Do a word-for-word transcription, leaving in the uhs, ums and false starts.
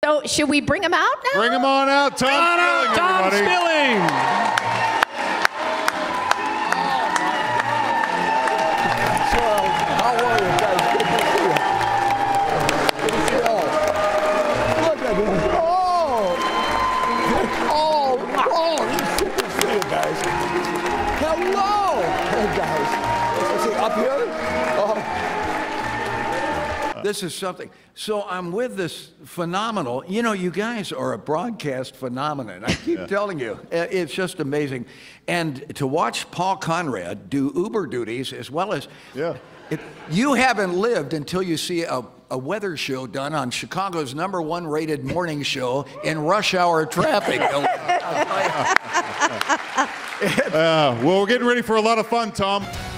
So should we bring him out now? Bring him on out, Tom Spilling, Tom everybody. Spilling. How are you guys? Good to see you. Good to see you all. Look at this. Oh! Oh! Oh! It's good to see you guys. Hello! Hey guys. Is he up here? Oh. This is something. So I'm with this phenomenal, you know, you guys are a broadcast phenomenon. I keep yeah. telling you, it's just amazing. And to watch Paul Conrad do Uber duties as well as, yeah. it, you haven't lived until you see a, a weather show done on Chicago's number one rated morning show in rush hour traffic. uh, well, we're getting ready for a lot of fun, Tom.